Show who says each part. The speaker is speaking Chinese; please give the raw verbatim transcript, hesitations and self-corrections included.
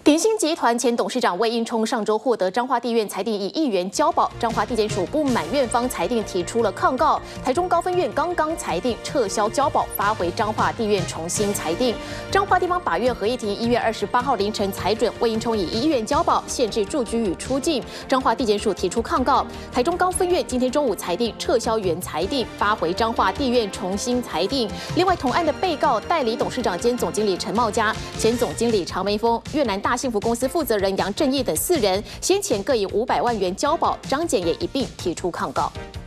Speaker 1: 鼎新集团前董事长魏应充上周获得彰化地院裁定以亿元交保，彰化地检署不满院方裁定，提出了抗告。台中高分院刚刚裁定撤销交保，发回彰化地院重新裁定。彰化地方法院合议庭一月二十八号凌晨裁准魏应充以一亿元交保，限制住居与出境。彰化地检署提出抗告，台中高分院今天中午裁定撤销原裁定，发回彰化地院重新裁定。另外，同案的被告代理董事长兼总经理陈茂嘉、前总经理常梅峰、越南大幸福公司负责人杨正义等四人，先前各以五百万元交保，张检也一并提出抗告。